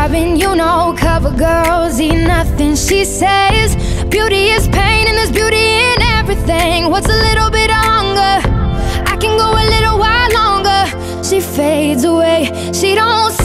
starving, you know. Cover girls eat nothing, she says. Beauty is pain and there's beauty in everything. What's a little bit of hunger? I can go a little while longer. She fades away, she don't